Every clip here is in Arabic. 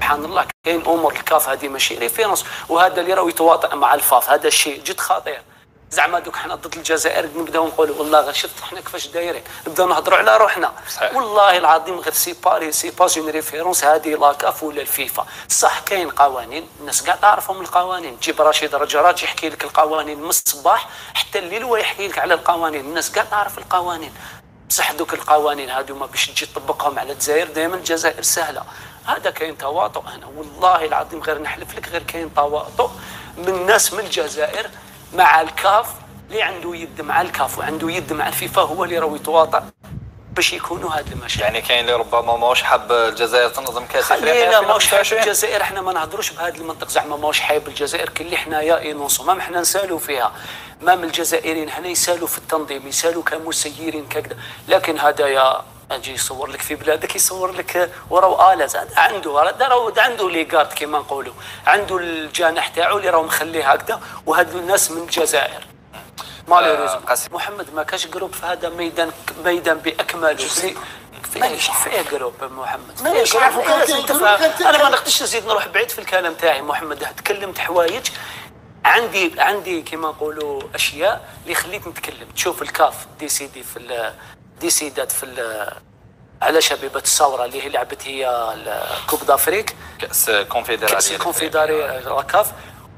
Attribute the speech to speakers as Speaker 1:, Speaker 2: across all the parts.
Speaker 1: سبحان الله كاين امور الكاف هذه ماشي ريفيرونس، وهذا اللي راه يتواطئ مع الفاف، هذا الشيء جد خطير. زعما دوك حنا ضد الجزائر نبداو نقولوا والله غير شفت حنا كيفاش دايرين، نبداو نهضروا على روحنا. صحيح. والله العظيم غير سي با اون ريفيرونس هذه لاكاف ولا الفيفا. صح كاين قوانين الناس كاع تعرفهم القوانين، تجيب رشيد رجراج يحكي لك القوانين من الصباح حتى الليل هو يحكي لك على القوانين، الناس كاع تعرف القوانين. بصح دوك القوانين هذوما باش تجي تطبقهم على الجزائر دائما الجزائر سهله. هذا كاين تواطؤ هنا والله العظيم غير نحلف لك غير كاين تواطؤ من ناس من الجزائر مع الكاف، اللي عنده يد مع الكاف وعنده يد مع الفيفا هو اللي راهو يتواطأ باش يكونوا هاد المشاكل.
Speaker 2: يعني كاين اللي ربما ماهوش حاب الجزائر تنظم كاس افريقيا.
Speaker 1: لا ماهوش حاب الجزائر، احنا ما نهضروش بهذا المنطق زعما ماهوش حاب الجزائر، كل اللي حنايا انونسو ما حنا نسالوا فيها، ما من الجزائريين هنا يسالوا في التنظيم، يسالوا كمسيرين كذا، لكن هذايا اجي يصور لك في بلادك يصور لك وراه آلة عنده لي كارد كيما نقولوا، عنده الجناح تاعو اللي راه مخليه هكذا، وهاد الناس من الجزائر. محمد ما كاش جروب في هذا ميدان باكمله. فيه جروب محمد، انا ما نقدرش نزيد نروح بعيد في الكلام تاعي. محمد تكلمت حوايج عندي كيما نقولوا اشياء اللي خليت نتكلم. تشوف الكاف ديسيدات على شبيبه الثوره اللي هي لعبت هي كوب دافريك
Speaker 2: كاس كونفدراليه
Speaker 1: الكاف،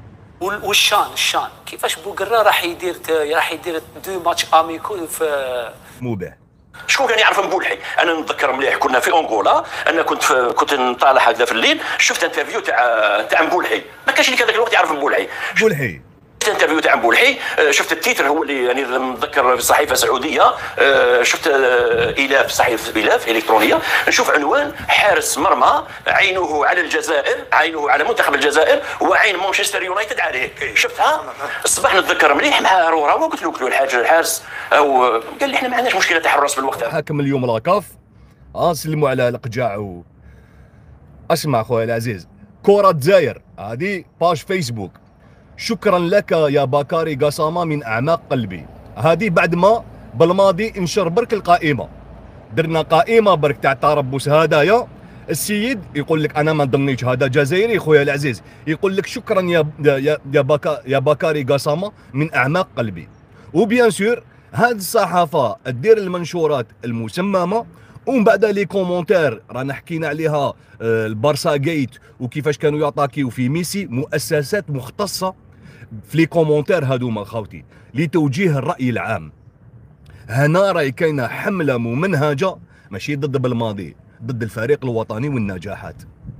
Speaker 1: والشان كيفاش بوقرا راح يدير دو ماتش اميكو في
Speaker 3: موبه.
Speaker 4: شكون كان يعرف مبولحي؟ انا نتذكر مليح كنا في انغولا، انا كنت نطالع هكذا في الليل، شفت انترفيو تاع مبولحي، ما كانش اللي كان ذاك الوقت يعرف مبولحي. انترفيو تاع مبولحي، شفت التيتر هو اللي يعني نتذكر في صحيفه سعوديه، شفت الاف صحيفه الاف الكترونيه، نشوف عنوان حارس مرمى عينه على الجزائر، عينه على منتخب الجزائر وعين مانشستر يونايتد عليه. شفتها الصباح نتذكر مليح مع رورا، وقلت له الحارس او قال لي احنا ما عندناش مشكله تحرص في الوقت.
Speaker 3: حاكم اليوم لاكاف سلموا على القجاع اسمع خويا العزيز، كره الجزائر هذه باج فيسبوك، شكرا لك يا بكاري قسامة من أعماق قلبي. هذه بعد ما بالماضي انشر برك القائمة، درنا قائمة برك تاع تربص هدايا، السيد يقول لك أنا ما ضمنيش هذا جزائري خويا العزيز، يقول لك شكرا يا بكاري قسامة من أعماق قلبي. وبيان سور هذه الصحافة تدير المنشورات المسممة، ومن بعد لي كومونتير رانا حكينا عليها، البارسا جيت وكيفاش كانوا يعطاكيو في ميسي، مؤسسات مختصة في لي كومونتير هذوما خاوتي لتوجيه الرأي العام. هنا راهي كاينه حملة ممنهجة ماشي ضد بالماضي، ضد الفريق الوطني والنجاحات.